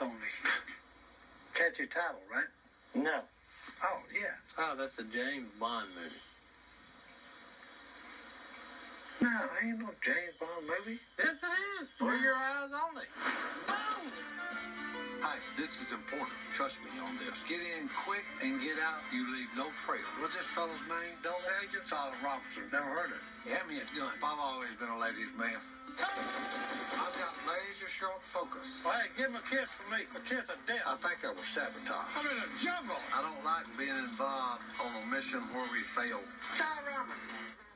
only. Catchy title, right? No. Oh, yeah. Oh, that's a James Bond movie. No, ain't no James Bond movie. Yes, it is. For your eyes only. Hey, this is important. Trust me on this. Get in quick and get out. You leave no trail. What's this fellow's name? Double agent? Solid Robertson. Never heard of it. Hand me a gun. I've always been a ladies' man. I've got laser sharp focus. Well, hey, give him a kiss for me. A kiss of death. I think I was sabotaged. I'm in a jungle. I don't like being involved on a mission where we fail. Solid Robertson.